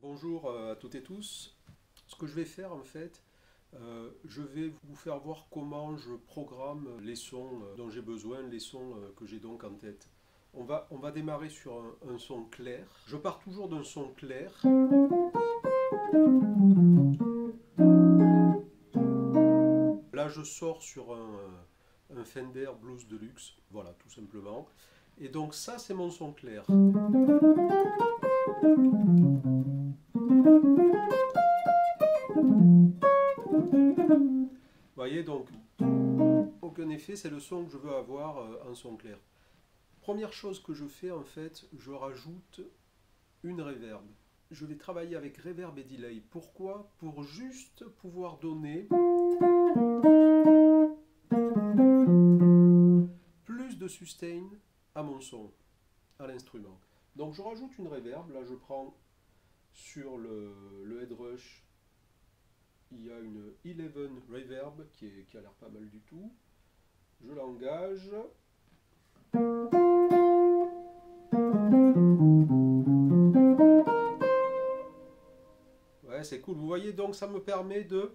Bonjour à toutes et tous. Ce que je vais faire en fait, je vais vous faire voir comment je programme les sons dont j'ai besoin, les sons que j'ai donc en tête. On va démarrer sur un son clair. Je pars toujours d'un son clair. Là je sors sur un Fender Blues Deluxe, voilà tout simplement. Et donc ça c'est mon son clair. Vous voyez donc, aucun effet, c'est le son que je veux avoir en son clair. Première chose que je fais en fait, je rajoute une reverb. Je vais travailler avec reverb et delay. Pourquoi? Pour juste pouvoir donner plus de sustain à mon son, à l'instrument. Donc je rajoute une reverb, là je prends sur le head rush, il y a une 11 reverb qui a l'air pas mal du tout. Je l'engage. Ouais, c'est cool. Vous voyez, donc ça me permet de...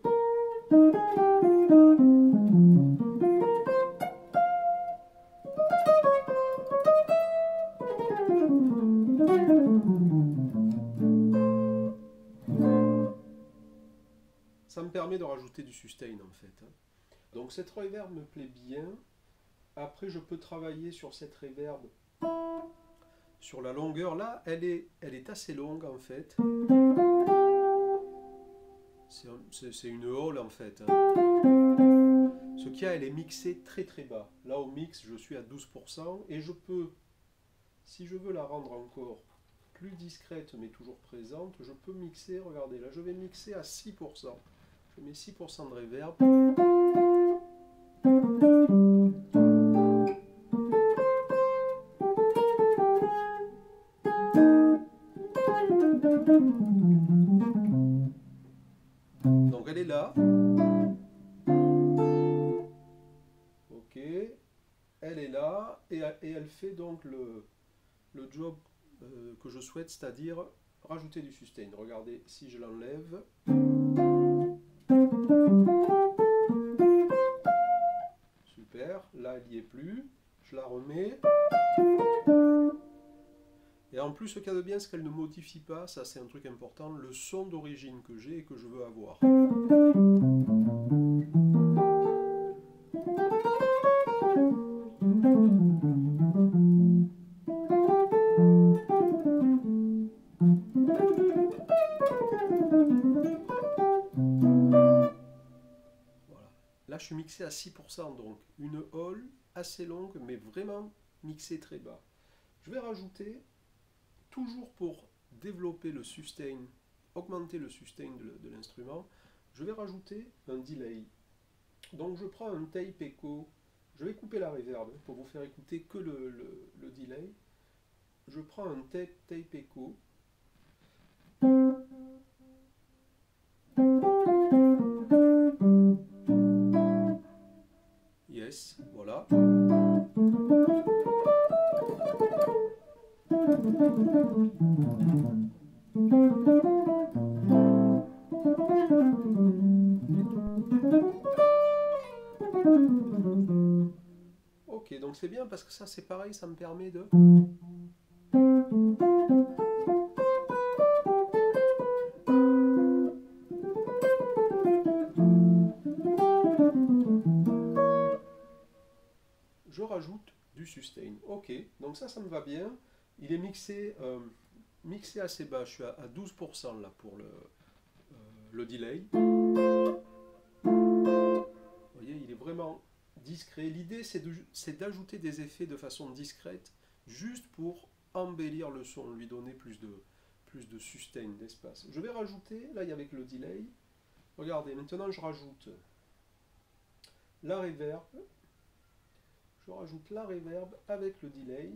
Ça me permet de rajouter du sustain en fait. Donc cette reverb me plaît bien. Après je peux travailler sur cette reverb. Sur la longueur, là, elle est assez longue en fait. C'est une hall en fait. Ce qu'il y a, elle est mixée très très bas. Là au mix, je suis à 12% et je peux, si je veux la rendre encore plus discrète mais toujours présente, je peux mixer, regardez, là je vais mixer à 6%. Je mets 6% de reverb. Donc elle est là. Ok. Elle est là et elle fait donc le job que je souhaite, c'est-à-dire rajouter du sustain. Regardez, si je l'enlève. Super, là elle n'y est plus. Je la remets. Et en plus, ce qu'il y a de bien, c'est qu'elle ne modifie pas, ça c'est un truc important, le son d'origine que j'ai et que je veux avoir. Voilà. Là, je suis mixé à 6%, donc une hall assez longue, mais vraiment mixée très bas. Je vais rajouter, toujours pour développer le sustain, augmenter le sustain de l'instrument, je vais rajouter un delay. Donc je prends un tape echo, je vais couper la reverb pour vous faire écouter que le delay. Je prends un tape echo. Yes, voilà. Ok, donc c'est bien parce que ça c'est pareil, ça me permet de... Je rajoute du sustain. Ok, donc ça me va bien. Il est mixé assez bas, je suis à 12% là pour le delay. Vous voyez, il est vraiment discret. L'idée c'est d'ajouter des effets de façon discrète, juste pour embellir le son, lui donner plus de sustain, d'espace. Je vais rajouter, là avec le delay, regardez, maintenant je rajoute la reverb. Je rajoute la reverb avec le delay.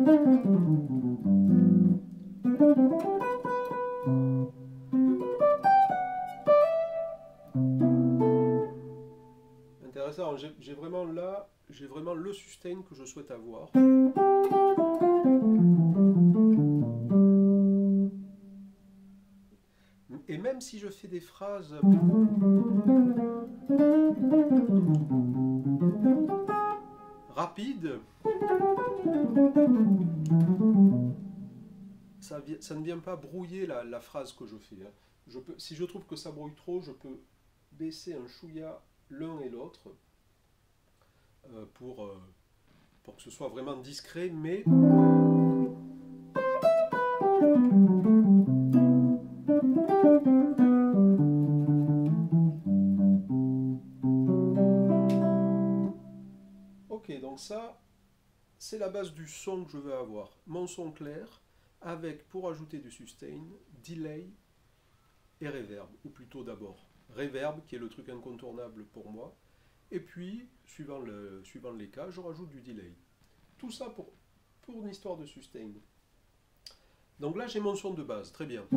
Intéressant, j'ai vraiment là, j'ai vraiment le sustain que je souhaite avoir. Et même si je fais des phrases rapides, ça ne vient pas brouiller la phrase que je fais. Si je trouve que ça brouille trop, je peux baisser un chouïa l'un et l'autre pour que ce soit vraiment discret, mais ok, donc ça, c'est la base du son que je veux avoir. Mon son clair, avec, pour ajouter du sustain, delay et reverb, ou plutôt d'abord reverb, qui est le truc incontournable pour moi, et puis, suivant les cas, je rajoute du delay. Tout ça pour une histoire de sustain. Donc là, j'ai mon son de base, très bien.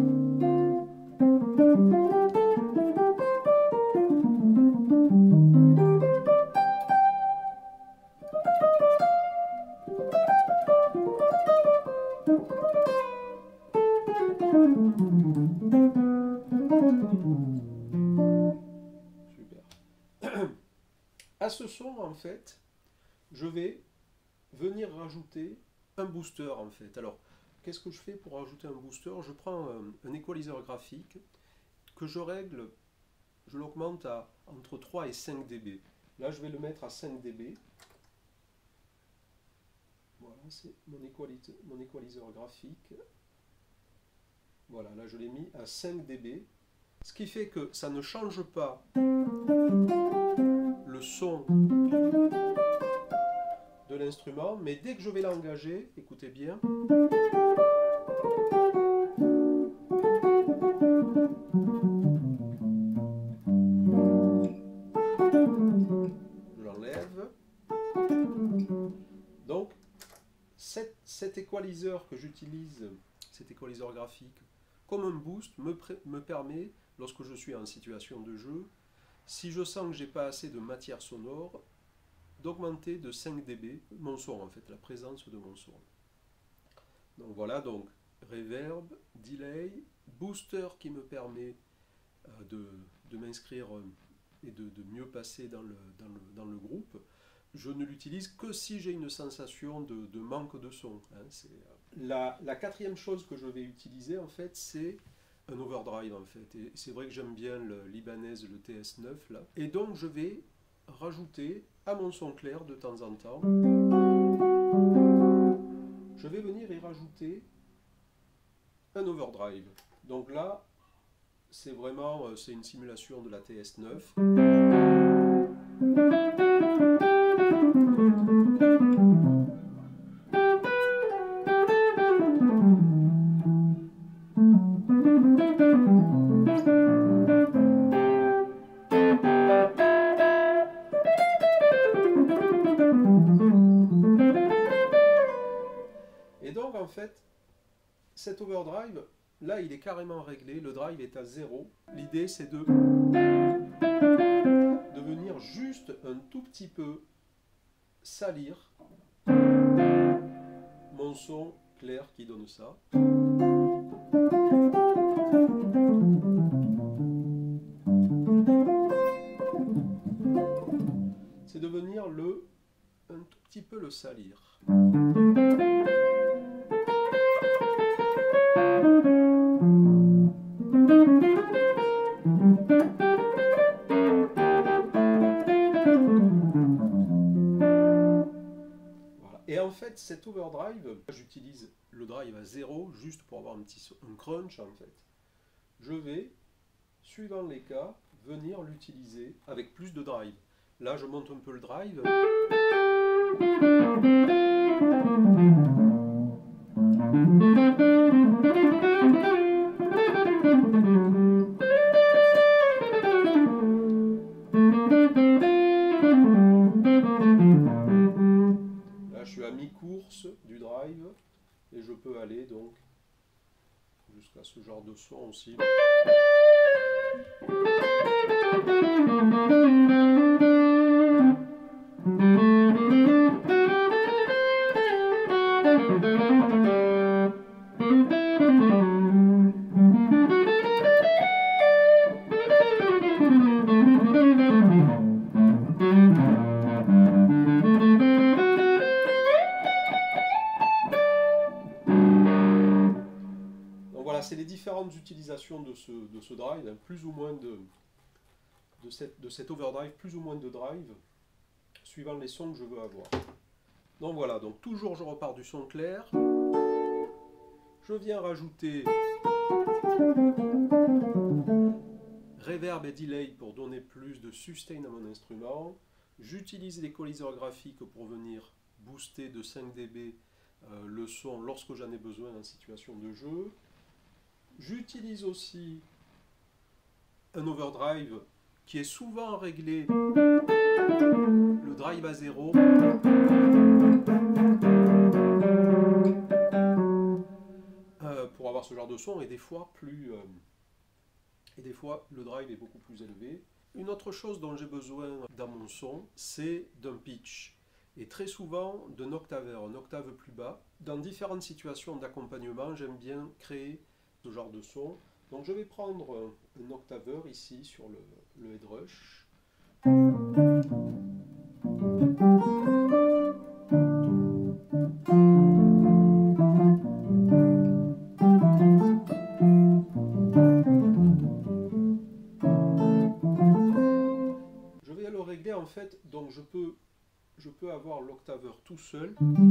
Super. À ce son, en fait, je vais venir rajouter un booster, en fait. Alors, qu'est-ce que je fais pour rajouter un booster? Je prends un équaliseur graphique que je règle, je l'augmente à entre 3 et 5 dB. Là, je vais le mettre à 5 dB. Voilà, c'est mon équaliseur graphique. Voilà, là, je l'ai mis à 5 dB. Ce qui fait que ça ne change pas le son de l'instrument, mais dès que je vais l'engager, écoutez bien, je l'enlève. Donc, cet équaliseur que j'utilise, cet équaliseur graphique, comme un boost, me permet, lorsque je suis en situation de jeu, si je sens que j'ai pas assez de matière sonore, d'augmenter de 5 dB mon son, en fait, la présence de mon son. Donc voilà, donc reverb, delay, booster qui me permet de m'inscrire et de mieux passer dans le groupe. Je ne l'utilise que si j'ai une sensation de manque de son. Hein. La quatrième chose que je vais utiliser, en fait, c'est un overdrive, en fait. Et c'est vrai que j'aime bien le Ibanez, le TS9, là. Et donc, je vais rajouter à mon son clair de temps en temps. Je vais venir y rajouter un overdrive. Donc là, c'est vraiment c'est une simulation de la TS9. Et donc en fait, cet overdrive, là il est carrément réglé, le drive est à 0. L'idée c'est de venir juste un tout petit peu salir mon son clair qui donne ça. C'est de venir un tout petit peu le salir. Et en fait, cet overdrive, j'utilise le drive à 0 juste pour avoir un crunch en fait. Je vais, suivant les cas, venir l'utiliser avec plus de drive. Là, je monte un peu le drive. Là, je suis à mi-course du drive. peux aller donc jusqu'à ce genre de son aussi. C'est les différentes utilisations de ce drive, hein, plus ou moins de cet overdrive, plus ou moins de drive, suivant les sons que je veux avoir. Donc voilà, donc toujours je repars du son clair, je viens rajouter reverb et delay pour donner plus de sustain à mon instrument, j'utilise l'équaliseur graphique pour venir booster de 5 dB le son lorsque j'en ai besoin en situation de jeu. J'utilise aussi un overdrive qui est souvent réglé, le drive à 0, pour avoir ce genre de son, et des fois le drive est beaucoup plus élevé. Une autre chose dont j'ai besoin dans mon son, c'est d'un pitch, et très souvent d'un octaveur, un octave plus bas. Dans différentes situations d'accompagnement, j'aime bien créer ce genre de son. Donc je vais prendre un octaveur ici sur le head rush. Je vais le régler en fait, donc je peux avoir l'octaveur tout seul.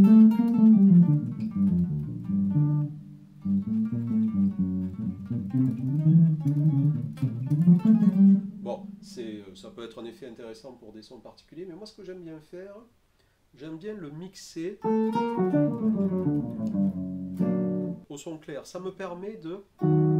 Bon, ça peut être un effet intéressant pour des sons particuliers, mais moi ce que j'aime bien faire, j'aime bien le mixer au son clair. Ça me permet de